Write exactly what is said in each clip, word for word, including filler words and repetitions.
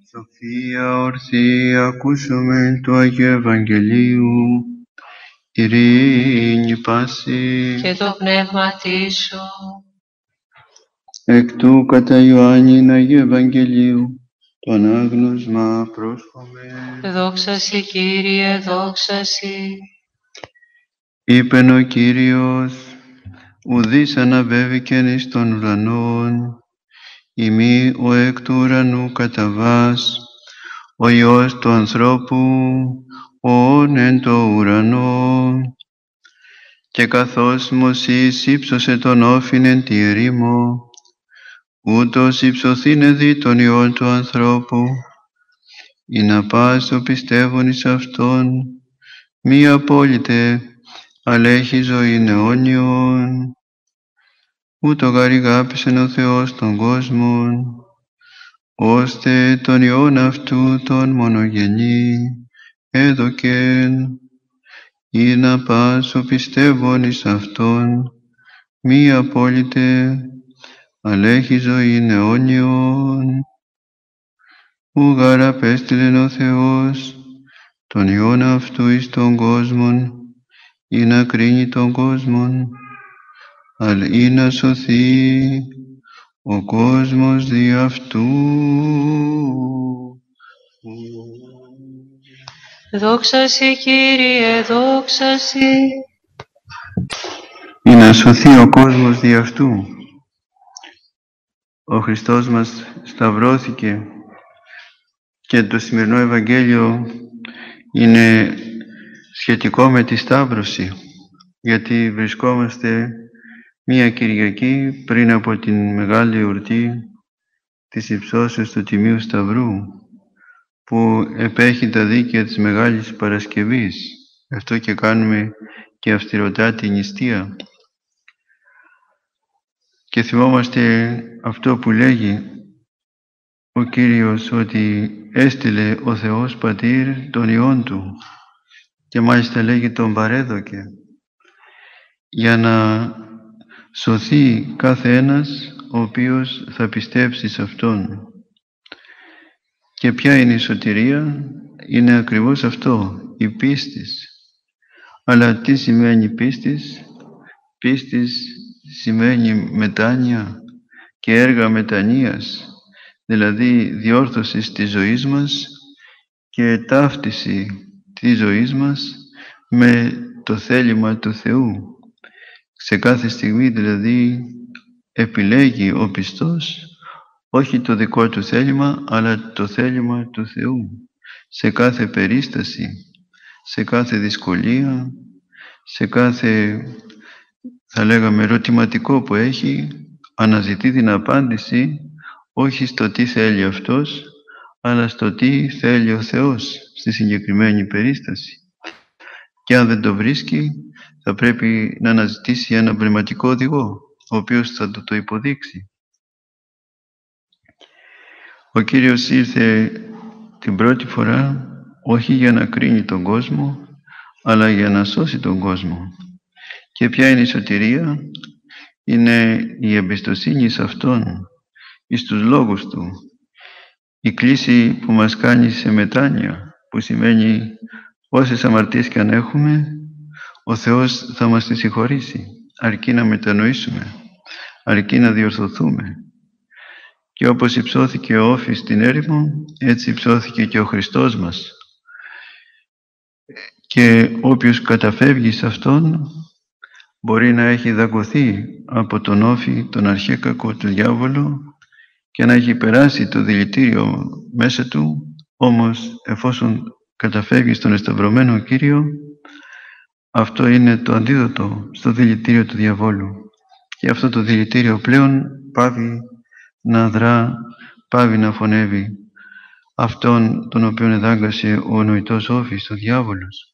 Σοφία ορθή, ακούσομεν του Αγίου Ευαγγελίου, ειρήνη πάση και το πνεύματι σου. Εκ του κατά Ιωάννην Αγίου Ευαγγελίου, το ανάγνωσμα πρόσχομαι. Δόξα σοι, Κύριε, δόξα σοι. Είπεν ο Κύριος, ουδείς αναβέβηκεν εις των ουρανών, ημί ο εκ του ουρανού καταβάς, ο Υιός του ανθρώπου, ον εν το ουρανό. Και καθώς Μωσής ύψωσε τον όφιν εν τη ερήμο, ούτως υψωθήνε δι τον Υιόν του ανθρώπου, ή να πας το πιστεύουν εις Αυτόν, μη απόλυτε, αλλά έχει ζωήν αιώνιον. Ούτω γαρηγάπησεν ο Θεός τον κόσμον, ώστε τον Υιόν Αυτού τον μονογενή έδωκεν, ή να πας ο πιστεύων εις Αυτόν, μη απόλυτε, αλλά έχει ζωήν αιώνιον. Ου γαρ απέστειλεν ο Θεός τον Υιόν Αυτού εις τον κόσμον, ή να κρίνει τον κόσμον, αλλά ή να σωθεί ο κόσμος δι' Αυτού. Δόξα σοι, Κύριε, δόξα σοι. Ή να σωθεί ο κόσμος δι' Αυτού. Ο Χριστός μας σταυρώθηκε και το σημερινό Ευαγγέλιο είναι σχετικό με τη Σταύρωση, γιατί βρισκόμαστε μία Κυριακή πριν από την μεγάλη εορτή της υψώσεως του Τιμίου Σταυρού, που επέχει τα δίκαια της Μεγάλης Παρασκευής. Αυτό και κάνουμε και αυστηροτάτη νηστεία. Και θυμόμαστε αυτό που λέγει ο Κύριος, ότι έστειλε ο Θεός Πατήρ τον Υιόν Του, και μάλιστα λέγει τον παρέδωκε, για να σωθεί κάθε ένας ο οποίος θα πιστέψει σε Αυτόν. Και ποια είναι η σωτηρία? Είναι ακριβώς αυτό, η πίστης. Αλλά τι σημαίνει πίστης? Πίστης σημαίνει μετάνοια και έργα μετανοίας, δηλαδή διόρθωση της ζωής μας και ταύτιση της ζωής μας με το θέλημα του Θεού. Σε κάθε στιγμή δηλαδή επιλέγει ο πιστός όχι το δικό του θέλημα, αλλά το θέλημα του Θεού. Σε κάθε περίσταση, σε κάθε δυσκολία, σε κάθε, θα λέγαμε, ερωτηματικό που έχει, αναζητεί την απάντηση όχι στο τι θέλει αυτός, αλλά στο τι θέλει ο Θεός στη συγκεκριμένη περίσταση. Και αν δεν το βρίσκει, θα πρέπει να αναζητήσει ένα πνευματικό οδηγό, ο οποίος θα το, το υποδείξει. Ο Κύριος ήρθε την πρώτη φορά όχι για να κρίνει τον κόσμο, αλλά για να σώσει τον κόσμο. Και ποια είναι η σωτηρία? Είναι η εμπιστοσύνη σε Αυτόν, εις τους λόγους Του. Η κλίση που μας κάνει σε μετάνοια, που σημαίνει όσες αμαρτίες και αν έχουμε, ο Θεός θα μας τις συγχωρήσει, αρκεί να μετανοήσουμε, αρκεί να διορθωθούμε. Και όπως υψώθηκε ο όφης στην έρημο, έτσι υψώθηκε και ο Χριστός μας. Και όποιος καταφεύγει σε Αυτόν μπορεί να έχει δαγκωθεί από τον όφη, τον αρχέκακο, τον διάβολο, και να έχει περάσει το δηλητήριο μέσα του, όμως εφόσον καταφεύγει στον εσταυρωμένο Κύριο, αυτό είναι το αντίδοτο στο δηλητήριο του διαβόλου. Και αυτό το δηλητήριο πλέον πάβει να δρά, πάβει να φωνεύει αυτόν τον οποίον εδάγκασε ο νοητός όφης, ο διάβολος.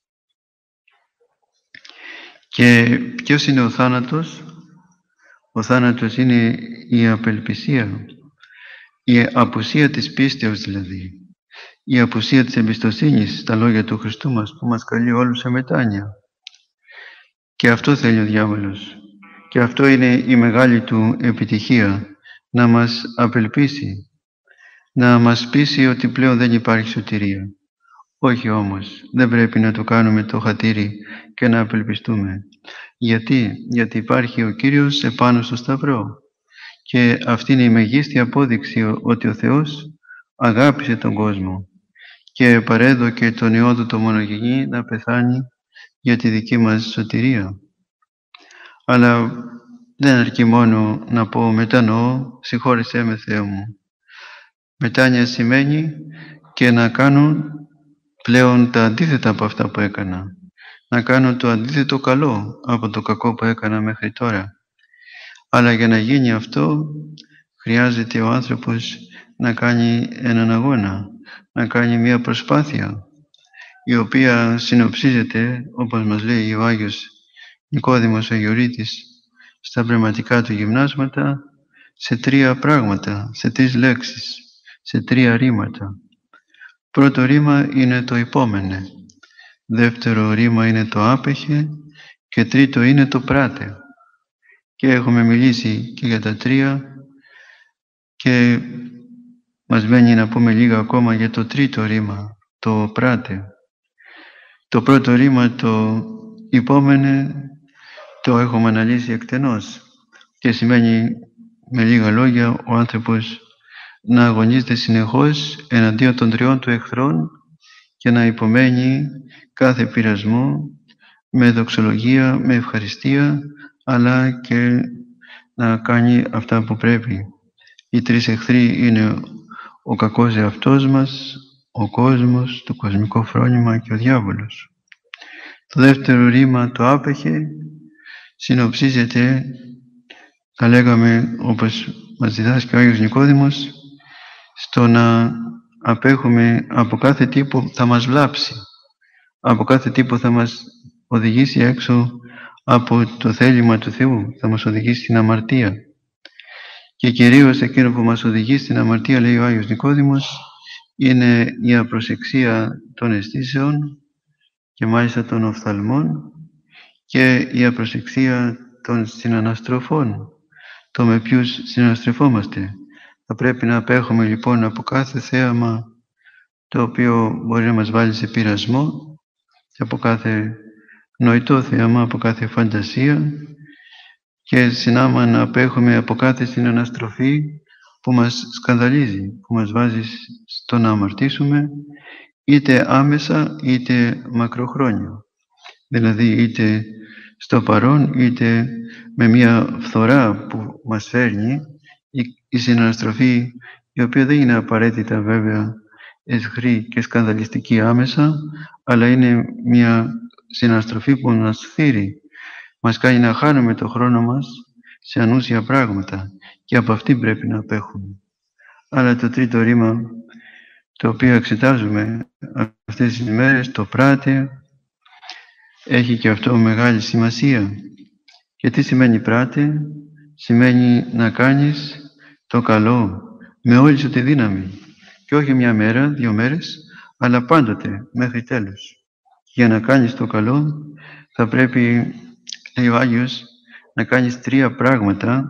Και ποιος είναι ο θάνατος? Ο θάνατος είναι η απελπισία, η απουσία της πίστεως δηλαδή, η απουσία της εμπιστοσύνης στα λόγια του Χριστού μας, που μας καλεί όλους σε μετάνοια. Και αυτό θέλει ο διάβολος. Και αυτό είναι η μεγάλη του επιτυχία, να μας απελπίσει, να μας πείσει ότι πλέον δεν υπάρχει σωτηρία. Όχι όμως, δεν πρέπει να το κάνουμε το χατήρι και να απελπιστούμε. Γιατί, γιατί υπάρχει ο Κύριος επάνω στο Σταυρό. Και αυτή είναι η μεγίστη απόδειξη ότι ο Θεός αγάπησε τον κόσμο και παρέδωκε τον Υιό Του το μονογενή να πεθάνει για τη δική μας σωτηρία. Αλλά δεν αρκεί μόνο να πω μετανοώ, συγχώρεσέ με Θεέ μου. Μετάνοια σημαίνει και να κάνω πλέον τα αντίθετα από αυτά που έκανα. Να κάνω το αντίθετο καλό από το κακό που έκανα μέχρι τώρα. Αλλά για να γίνει αυτό χρειάζεται ο άνθρωπος να κάνει έναν αγώνα, να κάνει μια προσπάθεια, η οποία συνοψίζεται, όπως μας λέει ο Άγιος Νικόδημος Αγιορείτης στα πνευματικά του γυμνάσματα, σε τρία πράγματα, σε τρεις λέξεις, σε τρία ρήματα. Πρώτο ρήμα είναι το υπόμενε, δεύτερο ρήμα είναι το άπεχε και τρίτο είναι το πράτε. Και έχουμε μιλήσει και για τα τρία και μας μένει να πούμε λίγα ακόμα για το τρίτο ρήμα, το πράτε. Το πρώτο ρήμα, το υπόμενε, το έχουμε αναλύσει εκτενώς και σημαίνει με λίγα λόγια ο άνθρωπος να αγωνίζεται συνεχώς εναντίον των τριών του εχθρών και να υπομένει κάθε πειρασμό με δοξολογία, με ευχαριστία, αλλά και να κάνει αυτά που πρέπει. Οι τρεις εχθροί είναι ο κακός εαυτός μας, ο κόσμος, το κοσμικό φρόνημα και ο διάβολος. Το δεύτερο ρήμα, το άπεχε, συνοψίζεται, θα λέγαμε όπως μας διδάσκει ο Άγιος Νικόδημος, στο να απέχουμε από κάθε τι που θα μας βλάψει, από κάθε τι που θα μας οδηγήσει έξω από το θέλημα του Θεού, θα μας οδηγήσει στην αμαρτία. Και κυρίως εκείνο που μας οδηγεί στην αμαρτία, λέει ο Άγιος Νικόδημος, είναι η απροσεξία των αισθήσεων και μάλιστα των οφθαλμών και η απροσεξία των συναναστροφών, το με ποιους συναστρεφόμαστε. Θα πρέπει να απέχουμε λοιπόν από κάθε θέαμα το οποίο μπορεί να μας βάλει σε πειρασμό και από κάθε νοητό θέαμα, από κάθε φαντασία και συνάμα να απέχουμε από κάθε συναναστροφή που μας σκανδαλίζει, που μας βάζει στο να αμαρτήσουμε είτε άμεσα είτε μακροχρόνια. Δηλαδή είτε στο παρόν είτε με μια φθορά που μας φέρνει η συναναστροφή, η οποία δεν είναι απαραίτητα βέβαια αισχρή και σκανδαλιστική άμεσα, αλλά είναι μια συναναστροφή που μας θύρει, μας κάνει να χάνουμε το χρόνο μας σε ανούσια πράγματα και από αυτή πρέπει να απέχουμε. Αλλά το τρίτο ρήμα, το οποίο εξετάζουμε αυτές τις ημέρες, το πράτε, έχει και αυτό μεγάλη σημασία. Και τι σημαίνει πράτε? Σημαίνει να κάνεις το καλό με όλη σου τη δύναμη και όχι μια μέρα, δύο μέρες, αλλά πάντοτε μέχρι τέλους. Για να κάνεις το καλό θα πρέπει, λέει ο Άγιος, να κάνεις τρία πράγματα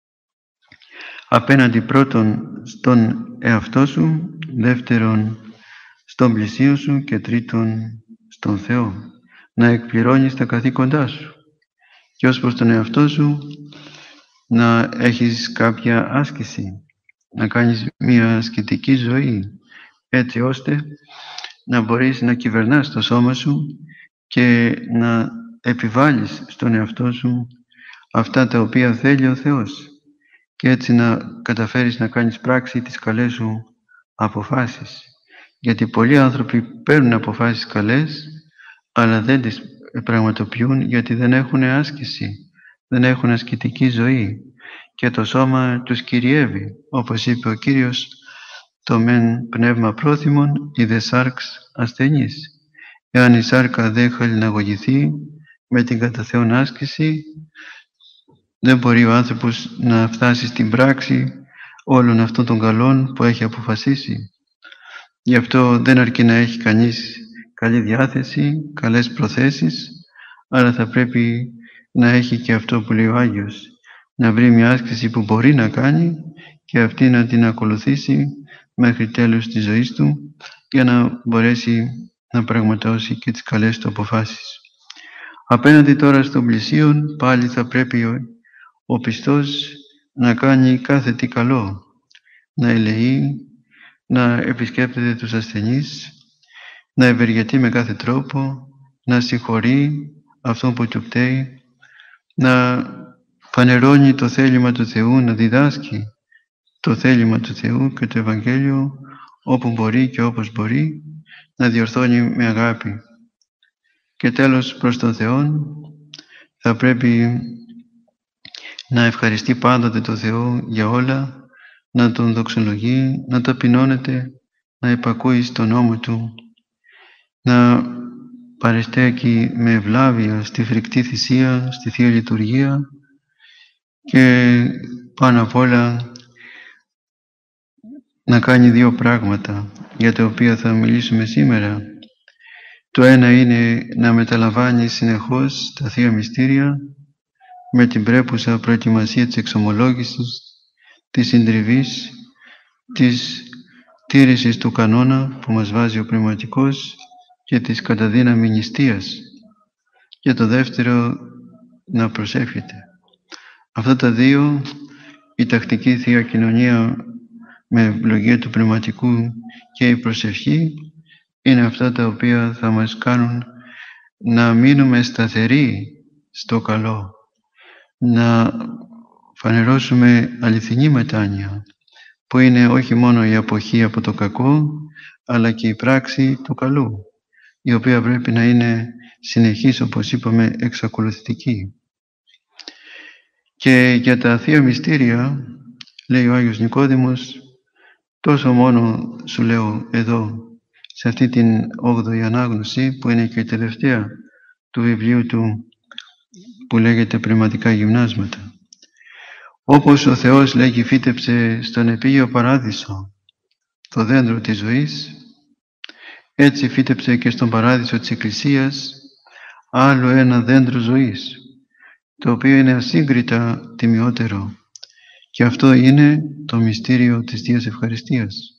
απέναντι πρώτον στον εαυτό σου, δεύτερον στον πλησίο σου και τρίτον στον Θεό. Να εκπληρώνεις τα καθήκοντά σου και ως προς τον εαυτό σου να έχεις κάποια άσκηση, να κάνεις μια ασκητική ζωή έτσι ώστε να μπορείς να κυβερνάς το σώμα σου και να επιβάλλεις στον εαυτό σου αυτά τα οποία θέλει ο Θεός και έτσι να καταφέρεις να κάνεις πράξη τις καλές σου αποφάσεις. Γιατί πολλοί άνθρωποι παίρνουν αποφάσεις καλές αλλά δεν τις πραγματοποιούν γιατί δεν έχουν άσκηση, δεν έχουν ασκητική ζωή και το σώμα τους κυριεύει. Όπως είπε ο Κύριος, το μεν πνεύμα πρόθυμον η δε σάρξ ασθενής. Εάν η σάρκα δεν χαλιναγωγηθεί με την κατά Θεόν άσκηση, δεν μπορεί ο άνθρωπος να φτάσει στην πράξη όλων αυτών των καλών που έχει αποφασίσει. Γι' αυτό δεν αρκεί να έχει κανείς καλή διάθεση, καλές προθέσεις, αλλά θα πρέπει να έχει και αυτό που λέει ο Άγιος, να βρει μια άσκηση που μπορεί να κάνει και αυτή να την ακολουθήσει μέχρι τέλους της ζωής του, για να μπορέσει να πραγματώσει και τις καλές του αποφάσεις. Απέναντι τώρα στον πλησίον, πάλι θα πρέπει ο, ο πιστός να κάνει κάθε τι καλό, να ελεεί, να επισκέπτεται τους ασθενείς, να ευεργετεί με κάθε τρόπο, να συγχωρεί αυτόν που του πταίει, να φανερώνει το θέλημα του Θεού, να διδάσκει το θέλημα του Θεού και το Ευαγγέλιο όπου μπορεί και όπως μπορεί, να διορθώνει με αγάπη. Και τέλος, προς τον Θεό θα πρέπει να ευχαριστεί πάντοτε τον Θεό για όλα, να Τον δοξολογεί, να ταπεινώνεται, να υπακούει στον νόμο Του, να παρεστέκει με ευλάβεια στη φρικτή θυσία, στη Θεία Λειτουργία και πάνω απ' όλα να κάνει δύο πράγματα για τα οποία θα μιλήσουμε σήμερα. Το ένα είναι να μεταλαμβάνει συνεχώς τα Θεία Μυστήρια με την πρέπουσα προετοιμασία της εξομολόγησης, της συντριβής, της τήρησης του κανόνα που μας βάζει ο Πνευματικός και της καταδύναμη νηστείας. Και το δεύτερο, να προσεύχεται. Αυτά τα δύο, η τακτική Θεία Κοινωνία με ευλογία του Πνευματικού και η προσευχή, είναι αυτά τα οποία θα μας κάνουν να μείνουμε σταθεροί στο καλό, να φανερώσουμε αληθινή μετάνοια, που είναι όχι μόνο η αποχή από το κακό, αλλά και η πράξη του καλού, η οποία πρέπει να είναι συνεχής, όπως είπαμε, εξακολουθητική. Και για τα Θεία Μυστήρια, λέει ο Άγιος Νικόδημος, τόσο μόνο σου λέω εδώ, σε αυτή την όγδοη ανάγνωση, που είναι και η τελευταία του βιβλίου του, που λέγεται Πνευματικά Γυμνάσματα. Όπως ο Θεός, λέγει, φύτεψε στον επίγειο παράδεισο το δέντρο της ζωής, έτσι φύτεψε και στον παράδεισο της Εκκλησίας άλλο ένα δέντρο ζωής, το οποίο είναι ασύγκριτα τιμιότερο, και αυτό είναι το μυστήριο της Θείας Ευχαριστίας.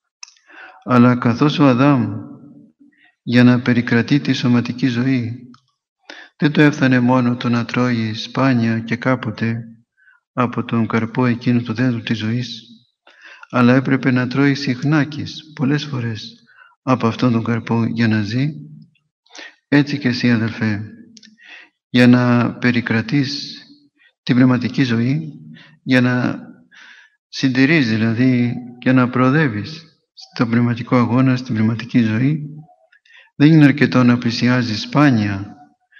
Αλλά καθώς ο Αδάμ, για να περικρατεί τη σωματική ζωή, δεν το έφτανε μόνο το να τρώει σπάνια και κάποτε από τον καρπό εκείνου του δέντρου της ζωής, αλλά έπρεπε να τρώει συχνάκις πολλές φορές από αυτόν τον καρπό για να ζει. Έτσι και εσύ, αδελφέ, για να περικρατείς την πνευματική ζωή, για να συντηρείς δηλαδή και να προοδεύεις στον πνευματικό αγώνα, στην πνευματική ζωή, δεν είναι αρκετό να πλησιάζεις σπάνια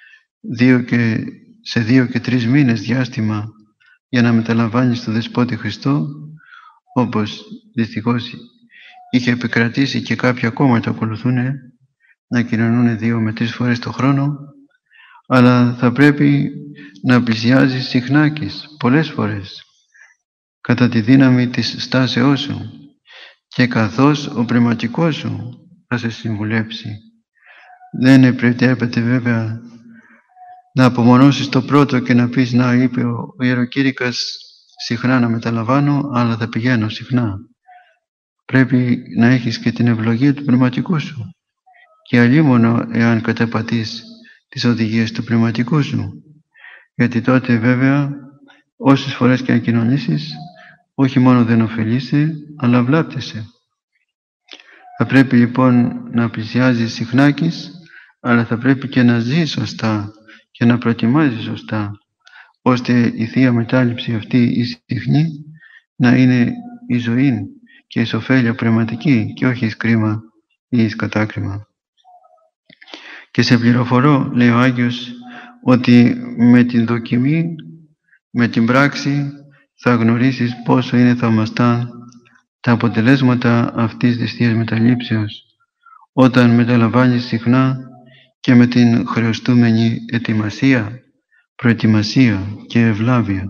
δύο και, σε δύο και τρεις μήνες διάστημα για να μεταλαμβάνεις τον Δεσπότη Χριστό, όπως δυστυχώς είχε επικρατήσει και κάποια ακόμα το ακολουθούν, να κοινωνούν δύο με τρεις φορές το χρόνο, αλλά θα πρέπει να πλησιάζεις συχνάκις, πολλές φορές, κατά τη δύναμη της στάσεώς σου και καθώς ο πνευματικός σου θα σε συμβουλέψει. Δεν επιτρέπεται βέβαια να απομονώσεις το πρώτο και να πεις, να, είπε ο ιεροκήρυκας, συχνά να μεταλαμβάνω, αλλά θα πηγαίνω συχνά. Πρέπει να έχεις και την ευλογία του πνευματικού σου, και αλλήμωνο εάν καταπατείς τις οδηγίες του πνευματικού σου, γιατί τότε βέβαια όσες φορές και αν κοινωνήσεις, όχι μόνο δεν ωφελείσαι, αλλά βλάπτεσαι. Θα πρέπει λοιπόν να πλησιάζεις συχνάκις, αλλά θα πρέπει και να ζεις σωστά και να προετοιμάζεις σωστά, ώστε η Θεία Μετάληψη αυτή η συχνή να είναι η ζωή και η ωφέλεια πνευματική και όχι εις κρίμα ή εις κατάκριμα. Και σε πληροφορώ, λέει ο Άγιος, ότι με την δοκιμή, με την πράξη, θα γνωρίσεις πόσο είναι θαυμαστά τα αποτελέσματα αυτής της Θείας Μεταλήψεως, όταν μεταλαμβάνεις συχνά και με την χρεωστούμενη ετοιμασία, προετοιμασία και ευλάβεια.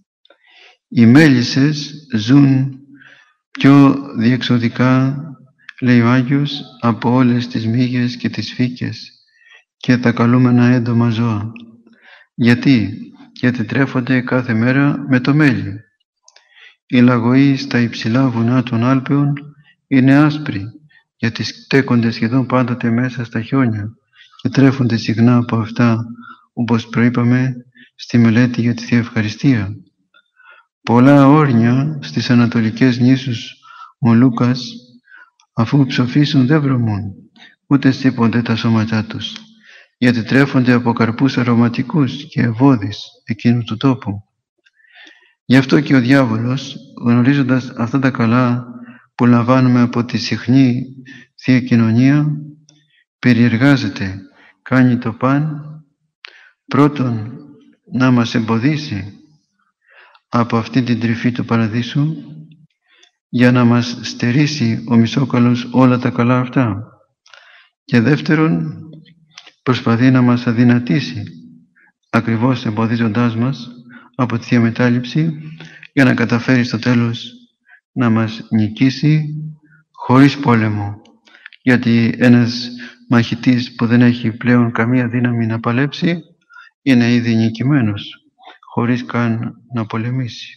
Οι μέλισσες ζουν πιο διεξοδικά, λέει ο Άγιος, από όλες τις μύγες και τις φύκες και τα καλούμενα έντομα ζώα. Γιατί? Γιατί τρέφονται κάθε μέρα με το μέλι. Οι λαγωοί στα υψηλά βουνά των Άλπαιων είναι άσπροι, γιατί στέκονται σχεδόν πάντοτε μέσα στα χιόνια και τρέφονται συχνά από αυτά, όπως προείπαμε στη μελέτη για τη Θεία Ευχαριστία. Πολλά όρνια στις ανατολικές νήσους Μολούκας, αφού ψοφήσουν, δεν βρωμούν, ούτε στύπονται τα σώματά τους, γιατί τρέφονται από καρπούς αρωματικούς και ευώδεις εκείνου του τόπου. Γι' αυτό και ο διάβολος, γνωρίζοντας αυτά τα καλά που λαμβάνουμε από τη συχνή Θεία Κοινωνία, περιεργάζεται, κάνει το παν, πρώτον να μας εμποδίσει από αυτή την τρυφή του παραδείσου, για να μας στερήσει ο μισόκαλος όλα τα καλά αυτά, και δεύτερον προσπαθεί να μας αδυνατήσει, ακριβώς εμποδίζοντάς μας από τη Θεία Μετάληψη, για να καταφέρει στο τέλος να μας νικήσει χωρίς πόλεμο, γιατί ένας μαχητής που δεν έχει πλέον καμία δύναμη να παλέψει είναι ήδη νικημένος, χωρίς καν να πολεμήσει.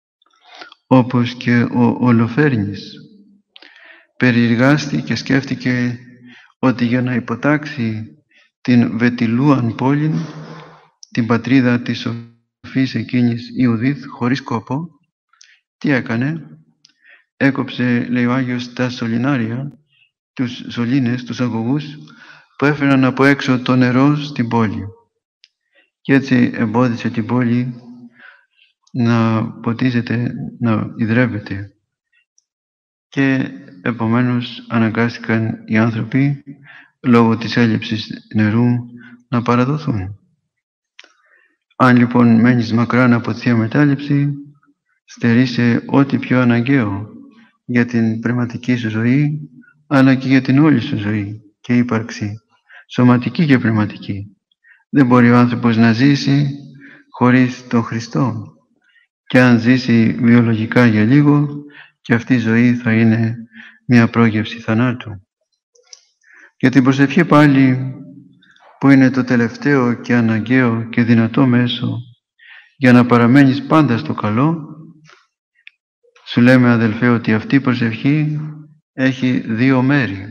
Όπως και ο Ολοφέρνης περιεργάστηκε και σκέφτηκε ότι για να υποτάξει την Βετιλούαν πόλην, την πατρίδα της σοφής εκείνης Ιουδίθ, χωρίς κόπο, τι έκανε? Έκοψε, λέει ο Άγιος, τα σωληνάρια, τους σωλήνες, τους αγωγούς που έφεραν από έξω το νερό στην πόλη, και έτσι εμπόδισε την πόλη να ποτίζεται, να υδρεύεται, και επομένως αναγκάστηκαν οι άνθρωποι λόγω της έλλειψης νερού να παραδοθούν. Αν λοιπόν μένεις μακράν από τη Θεία Μετάληψη, στερείσαι ό,τι πιο αναγκαίο για την πνευματική σου ζωή, αλλά και για την όλη σου ζωή και ύπαρξη, σωματική και πνευματική. Δεν μπορεί ο άνθρωπος να ζήσει χωρίς τον Χριστό, και αν ζήσει βιολογικά για λίγο, και αυτή η ζωή θα είναι μια πρόγευση θανάτου. Για την προσευχή πάλι, που είναι το τελευταίο και αναγκαίο και δυνατό μέσο για να παραμένεις πάντα στο καλό, σου λέμε, αδελφέ, ότι αυτή η προσευχή έχει δύο μέρη.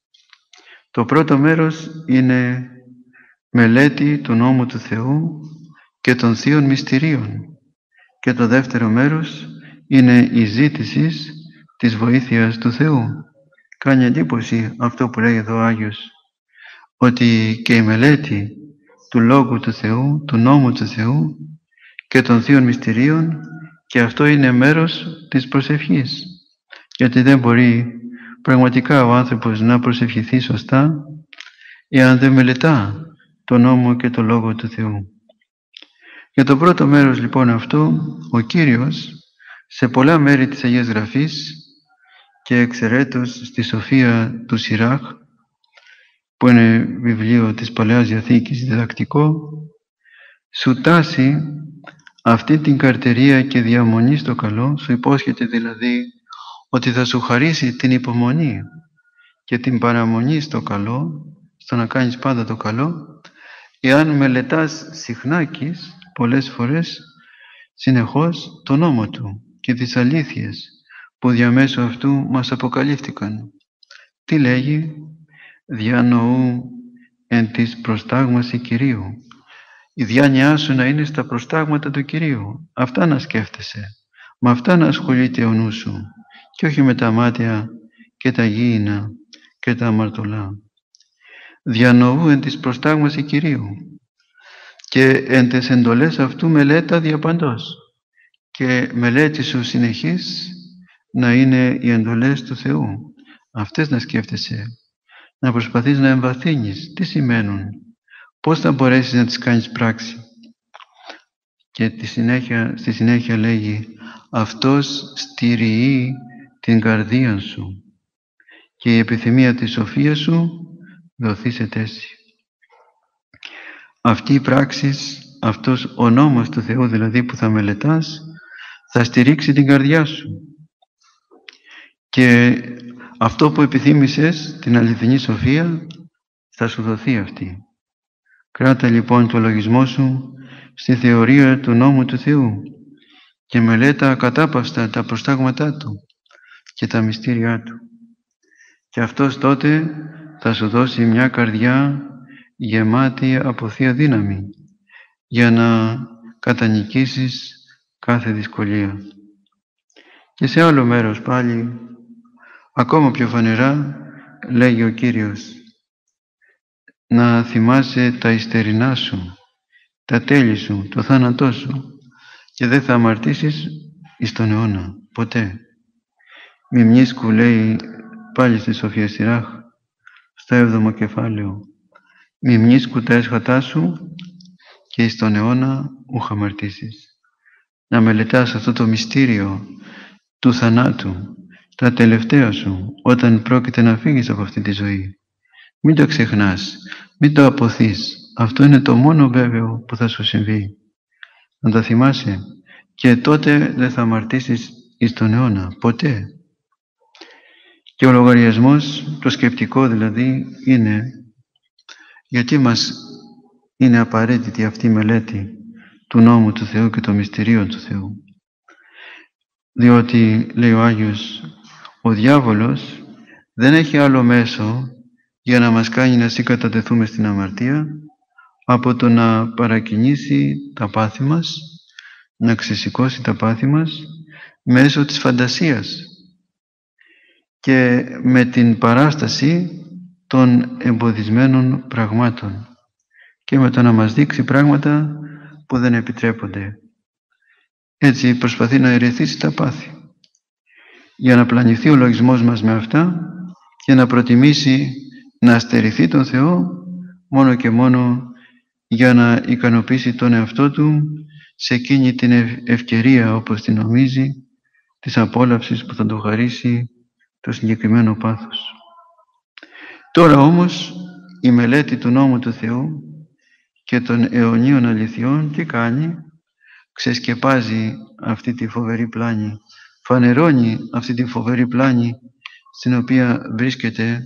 Το πρώτο μέρος είναι μελέτη του νόμου του Θεού και των θείων μυστηρίων, και το δεύτερο μέρος είναι η ζήτηση της βοήθειας του Θεού. Κάνει εντύπωση αυτό που λέει εδώ ο Άγιος, ότι και η μελέτη του Λόγου του Θεού, του νόμου του Θεού και των θείων μυστηρίων, και αυτό είναι μέρος της προσευχής, γιατί δεν μπορεί πραγματικά ο άνθρωπος να προσευχηθεί σωστά εάν δεν μελετά τον νόμο και τον Λόγο του Θεού. Για το πρώτο μέρος λοιπόν αυτό, ο Κύριος σε πολλά μέρη της Αγίας Γραφής, και εξαιρέτως στη Σοφία του Σιράχ, που είναι βιβλίο της Παλαιάς Διαθήκης, διδακτικό, σου τάσει αυτή την καρτερία και διαμονή στο καλό, σου υπόσχεται δηλαδή ότι θα σου χαρίσει την υπομονή και την παραμονή στο καλό, στο να κάνεις πάντα το καλό, εάν μελετάς συχνάκης, πολλές φορές, συνεχώς, τον νόμο Του και τις αλήθειες που διαμέσου αυτού μας αποκαλύφθηκαν. Τι λέγει? Διανοού εν της προστάγμαση Κυρίου. Η διάνοιά σου να είναι στα προστάγματα του Κυρίου. Αυτά να σκέφτεσαι. Με αυτά να ασχολείται ο νους σου, και όχι με τα μάτια και τα γήινα και τα αμαρτωλά. Διανοού εν της προστάγμαση Κυρίου, και εν τες εντολές αυτού μελέτα διαπαντός, και μελέτη σου συνεχής να είναι οι εντολές του Θεού. Αυτές να σκέφτεσαι, να προσπαθείς να εμβαθύνεις τι σημαίνουν, πώς θα μπορέσεις να τις κάνεις πράξη. Και τη συνέχεια, στη συνέχεια λέγει, αυτός στηριεί την καρδία σου και η επιθυμία της σοφίας σου δοθεί σε τέση. Αυτή η πράξη, αυτός ο νόμος του Θεού δηλαδή που θα μελετάς, θα στηρίξει την καρδιά σου, και αυτό που επιθύμησες, την αληθινή σοφία, θα σου δοθεί αυτή. Κράτα λοιπόν το λογισμό σου στη θεωρία του νόμου του Θεού και μελέτα ακατάπαυστα τα προστάγματά Του και τα μυστήριά Του. Και αυτός τότε θα σου δώσει μια καρδιά γεμάτη από Θεία Δύναμη για να κατανικήσεις κάθε δυσκολία. Και σε άλλο μέρος πάλι, ακόμα πιο φανερά, λέγει ο Κύριος, να θυμάσαι τα υστερινά σου, τα τέλη σου, το θάνατό σου, και δεν θα αμαρτήσεις εις τον αιώνα, ποτέ. Μη μνήσκου, λέει πάλι στη Σοφία Σιράχ, στο έβδομο κεφάλαιο, μη μνήσκου τα έσχατά σου και εις τον αιώνα ούχ αμαρτήσεις. Να μελετάς αυτό το μυστήριο του θανάτου, τα τελευταία σου, όταν πρόκειται να φύγεις από αυτή τη ζωή. Μην το ξεχνάς, μην το αποθείς. Αυτό είναι το μόνο βέβαιο που θα σου συμβεί. Να τα θυμάσαι, και τότε δεν θα αμαρτήσεις εις τον αιώνα, ποτέ. Και ο λογαριασμός, το σκεπτικό δηλαδή, είναι γιατί μας είναι απαραίτητη αυτή η μελέτη του νόμου του Θεού και των μυστηρίων του Θεού. Διότι, λέει ο Άγιος, ο διάβολος δεν έχει άλλο μέσο για να μας κάνει να συγκατατεθούμε στην αμαρτία από το να παρακινήσει τα πάθη μας, να ξεσηκώσει τα πάθη μας μέσω της φαντασίας και με την παράσταση των εμποδισμένων πραγμάτων και με το να μας δείξει πράγματα που δεν επιτρέπονται. Έτσι προσπαθεί να ερεθίσει τα πάθη για να πλανηθεί ο λογισμός μας με αυτά και να προτιμήσει να αστερηθεί τον Θεό μόνο και μόνο για να ικανοποιήσει τον εαυτό του σε εκείνη την ευκαιρία, όπως την νομίζει, της απόλαυσης που θα του χαρίσει το συγκεκριμένο πάθος. Τώρα όμως η μελέτη του νόμου του Θεού και των αιωνίων αληθιών τι κάνει? Ξεσκεπάζει αυτή τη φοβερή πλάνη, φανερώνει αυτή τη φοβερή πλάνη στην οποία βρίσκεται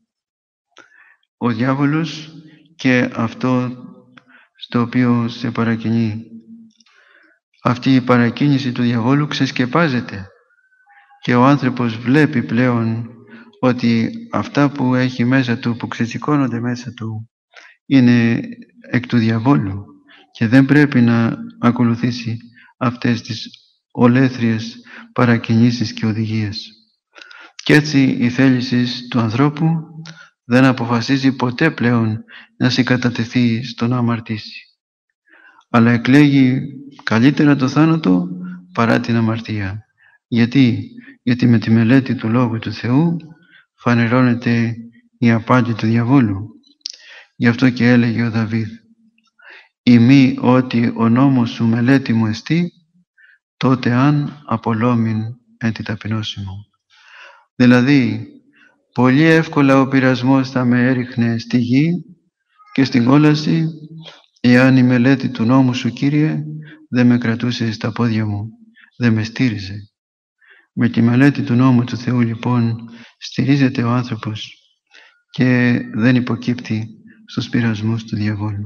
ο διάβολος και αυτό στο οποίο σε παρακινεί. Αυτή η παρακίνηση του διαβόλου ξεσκεπάζεται και ο άνθρωπος βλέπει πλέον ότι αυτά που έχει μέσα του, που ξεσηκώνονται μέσα του, είναι εκ του διαβόλου και δεν πρέπει να ακολουθήσει αυτές τις ολέθριες παρακινήσεις και οδηγίες. Και έτσι η θέληση του ανθρώπου δεν αποφασίζει ποτέ πλέον να συγκατατεθεί στο να αμαρτήσει, αλλά εκλέγει καλύτερα το θάνατο παρά την αμαρτία. Γιατί? Γιατί με τη μελέτη του Λόγου του Θεού φανερώνεται η απάτη του διαβόλου. Γι' αυτό και έλεγε ο Δαβίδ, «Ημί ότι ο νόμος σου μελέτη μου εστί, τότε αν απολόμην εν τη ταπεινώση μου». Δηλαδή, πολύ εύκολα ο πειρασμός θα με έριχνε στη γη και στην κόλαση, εάν η μελέτη του νόμου σου, Κύριε, δεν με κρατούσε στα πόδια μου, δεν με στήριζε. Με τη μελέτη του νόμου του Θεού λοιπόν στηρίζεται ο άνθρωπος και δεν υποκύπτει στους πειρασμούς του διαβόλου.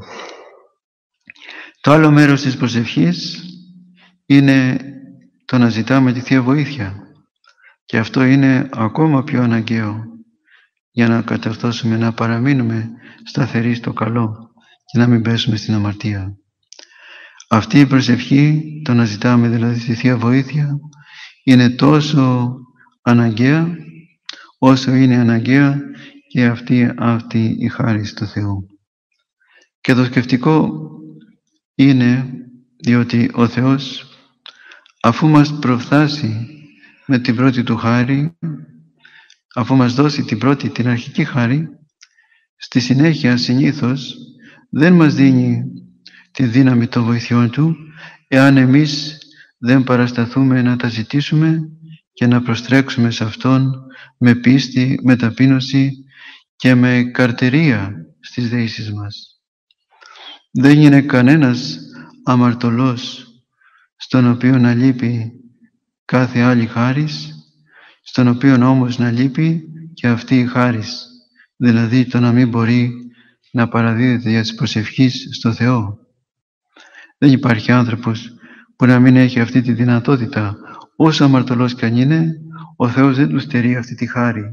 Το άλλο μέρος της προσευχής είναι το να ζητάμε τη Θεία Βοήθεια, και αυτό είναι ακόμα πιο αναγκαίο για να κατορθώσουμε να παραμείνουμε σταθεροί στο καλό και να μην πέσουμε στην αμαρτία. Αυτή η προσευχή, το να ζητάμε δηλαδή τη Θεία Βοήθεια, είναι τόσο αναγκαία όσο είναι αναγκαία και αυτή, αυτή η χάρις του Θεού. Και το σκεφτικό είναι διότι ο Θεός, αφού μας προφθάσει με την πρώτη του χάρη, αφού μας δώσει την πρώτη, την αρχική χάρη, στη συνέχεια συνήθως δεν μας δίνει τη δύναμη των βοηθειών Του, εάν εμείς δεν παρασταθούμε να τα ζητήσουμε και να προστρέξουμε σε Αυτόν με πίστη, με ταπείνωση και με καρτερία στις δεήσεις μας. Δεν είναι κανένας αμαρτωλός στον οποίο να λείπει κάθε άλλη χάρις, στον οποίο όμως να λείπει και αυτή η χάρις, δηλαδή το να μην μπορεί να παραδίδεται για τις προσευχής στο Θεό. Δεν υπάρχει άνθρωπος που να μην έχει αυτή τη δυνατότητα. Όσο αμαρτωλός κι αν είναι, ο Θεός δεν του στερεί αυτή τη χάρη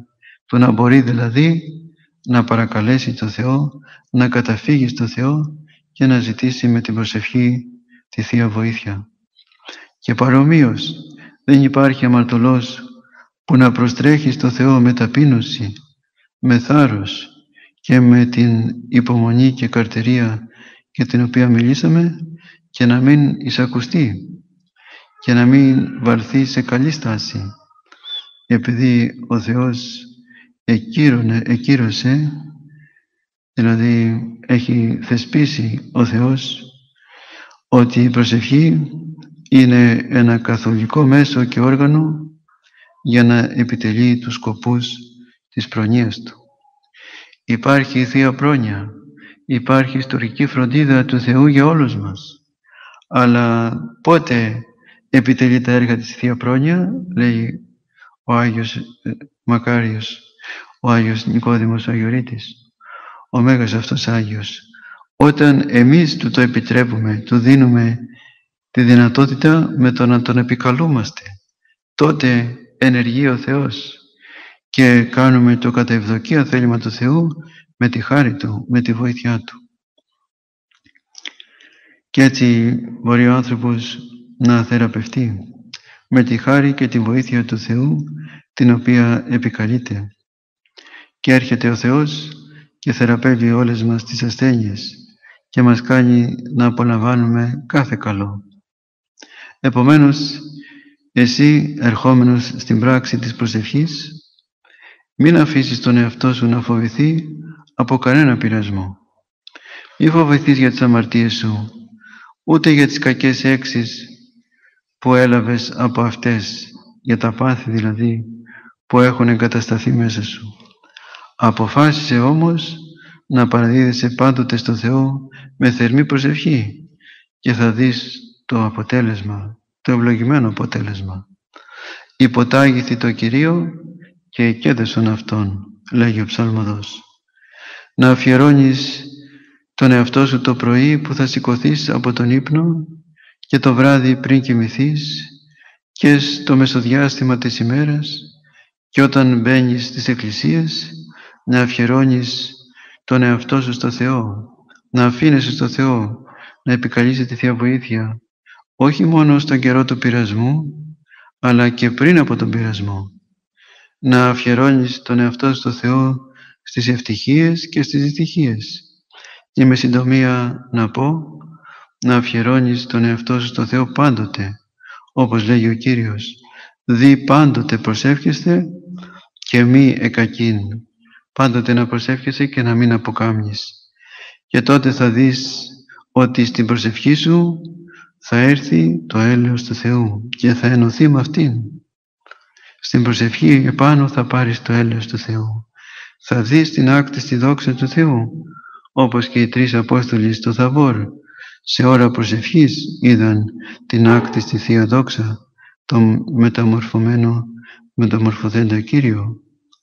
του να μπορεί δηλαδή να παρακαλέσει το Θεό, να καταφύγει στο Θεό και να ζητήσει με την προσευχή τη Θεία Βοήθεια. Και παρομοίως δεν υπάρχει αμαρτωλός που να προστρέχει στο Θεό με ταπείνωση, με θάρρος και με την υπομονή και καρτερία για την οποία μιλήσαμε και να μην εισακουστεί και να μην βαρθεί σε καλή στάση, επειδή ο Θεός εκύρωνε, εκύρωσε, δηλαδή έχει θεσπίσει ο Θεός ότι η προσευχή είναι ένα καθολικό μέσο και όργανο για να επιτελεί τους σκοπούς της προνοίας Του. Υπάρχει η Θεία Πρόνοια, υπάρχει ιστορική φροντίδα του Θεού για όλους μας. Αλλά πότε επιτελεί τα έργα της Θεία Πρόνοια, λέει ο Άγιος Μακάριος, ο Άγιος Νικόδημος Αγιορείτης, ο Μέγας αυτός Άγιος, όταν εμείς Του το επιτρέπουμε, Του δίνουμε τη δυνατότητα με το να Τον επικαλούμαστε, τότε ενεργεί ο Θεός και κάνουμε το κατά ευδοκία θέλημα του Θεού με τη χάρη Του, με τη βοήθειά Του. Και έτσι μπορεί ο άνθρωπος να θεραπευτεί με τη χάρη και τη βοήθεια του Θεού, την οποία επικαλείται. Και έρχεται ο Θεός και θεραπεύει όλες μας τις ασθένειες και μας κάνει να απολαμβάνουμε κάθε καλό. Επομένως, εσύ ερχόμενος στην πράξη της προσευχής, μην αφήσεις τον εαυτό σου να φοβηθεί από κανένα πειρασμό. Μη φοβηθείς για τις αμαρτίες σου, ούτε για τις κακές έξεις που έλαβες από αυτές, για τα πάθη δηλαδή που έχουν εγκατασταθεί μέσα σου. Αποφάσισε όμως να παραδίδεσαι πάντοτε στο Θεό με θερμή προσευχή και θα δεις το αποτέλεσμα, το ευλογημένο αποτέλεσμα. Υποτάγηθη το Κυρίο και εκέδεσον Αυτόν, λέγει ο Ψαλμοδός. Να αφιερώνεις τον εαυτό σου το πρωί που θα σηκωθείς από τον ύπνο και το βράδυ πριν κοιμηθείς και στο μεσοδιάστημα της ημέρας και όταν μπαίνεις στις εκκλησίες, να αφιερώνεις τον εαυτό σου στο Θεό, να αφήνεσαι στο Θεό, να επικαλείσαι τη Θεία Βοήθεια, όχι μόνο στον καιρό του πειρασμού, αλλά και πριν από τον πειρασμό. Να αφιερώνεις τον εαυτό σου στο Θεό στις ευτυχίες και στις δυστυχίες. Και με συντομία να πω, να αφιερώνεις τον εαυτό σου στο Θεό πάντοτε, όπως λέγει ο Κύριος, «Δι πάντοτε προσεύχεστε και μη εκακήν». Πάντοτε να προσεύχεσαι και να μην αποκάμνεις. Και τότε θα δεις ότι στην προσευχή σου θα έρθει το έλεος του Θεού και θα ενωθεί με αυτήν. Στην προσευχή επάνω θα πάρεις το έλεος του Θεού. Θα δεις την άκτιστη δόξα του Θεού, όπως και οι τρεις Απόστολοι στο Θαβόρ, σε ώρα προσευχής είδαν την άκτιστη Θεία Δόξα, τον μεταμορφωμένο, μεταμορφωθέντα Κύριο.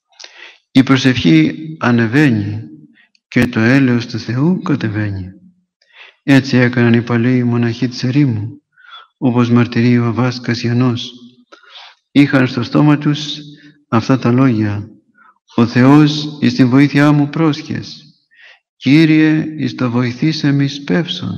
Η προσευχή ανεβαίνει και το έλεος του Θεού κατεβαίνει. Έτσι έκαναν οι παλαιοί μοναχοί της ερήμου, όπως μαρτυρεί ο Αββάς Κασιανός. Είχαν στο στόμα τους αυτά τα λόγια: «Ο Θεός εις την βοήθειά μου πρόσχες, Κύριε εις το βοηθήσέ μη σπεύσον».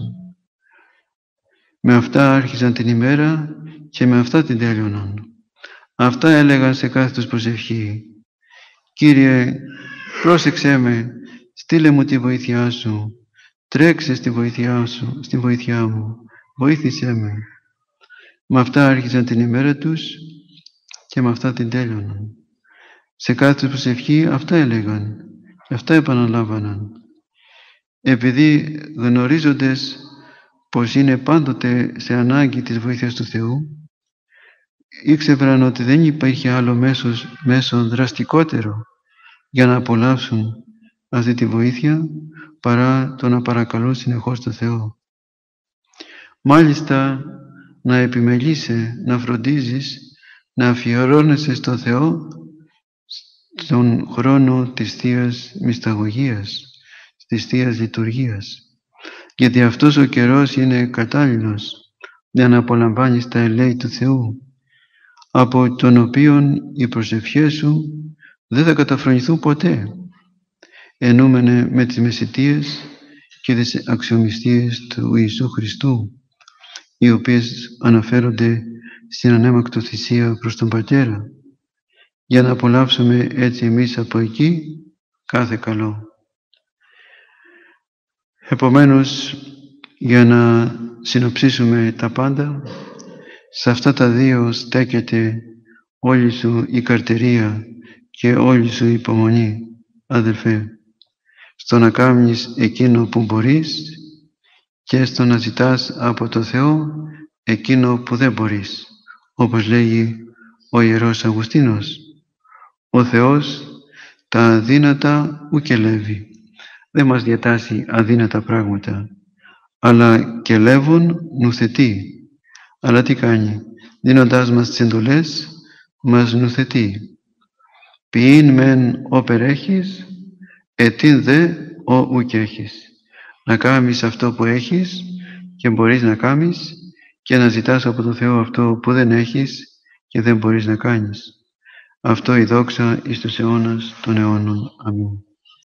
Με αυτά άρχισαν την ημέρα και με αυτά την τέλειωναν. Αυτά έλεγαν σε κάθε τους προσευχή: «Κύριε, πρόσεξέ με, στείλε μου τη βοήθειά σου, τρέξε στη βοήθειά σου, στη βοήθειά μου, βοήθησέ με». Με αυτά άρχισαν την ημέρα τους και με αυτά την τέλειωναν. Σε κάθε τους προσευχή αυτά έλεγαν και αυτά επαναλάβαναν. Επειδή γνωρίζοντες πως είναι πάντοτε σε ανάγκη της βοήθειας του Θεού, ήξεραν ότι δεν υπήρχε άλλο μέσος, μέσο δραστικότερο για να απολαύσουν αυτή τη βοήθεια παρά το να παρακαλούν συνεχώς το Θεό. Μάλιστα να επιμελείσαι, να φροντίζεις, να αφιερώνεσαι στο Θεό στον χρόνο της Θείας Μυσταγωγίας, της Θείας Λειτουργίας, γιατί αυτός ο καιρός είναι κατάλληλος για να απολαμβάνεις τα ελέη του Θεού, από τον οποίον οι προσευχές σου δεν θα καταφρονηθούν ποτέ. Ενούμενε με τις μεσιτείες και τις αξιομιστίες του Ιησού Χριστού, οι οποίες αναφέρονται στην ανέμακτο θυσία προς τον Πατέρα, για να απολαύσουμε έτσι εμείς από εκεί κάθε καλό. Επομένως, για να συνοψίσουμε τα πάντα, σε αυτά τα δύο στέκεται όλη σου η καρτερία και όλη σου η υπομονή, αδελφέ, στο να κάνεις εκείνο που μπορείς και στο να ζητάς από το Θεό εκείνο που δεν μπορείς. Όπως λέγει ο Ιερός Αυγουστίνος, ο Θεός τα αδύνατα ουκελεύει. Δεν μας διατάσσει αδύνατα πράγματα, αλλά κελεύουν νουθετεί. Αλλά τι κάνει? Δίνοντάς μας τις εντολές, μας νουθετεί. Ποιήν μεν όπερ έχεις, ετήν δε ο ουκ έχεις. Να κάνεις αυτό που έχεις και μπορείς να κάνεις, και να ζητάς από το Θεό αυτό που δεν έχεις και δεν μπορείς να κάνεις. Αυτό η δόξα εις τους αιώνας των αιώνων. Αμήν.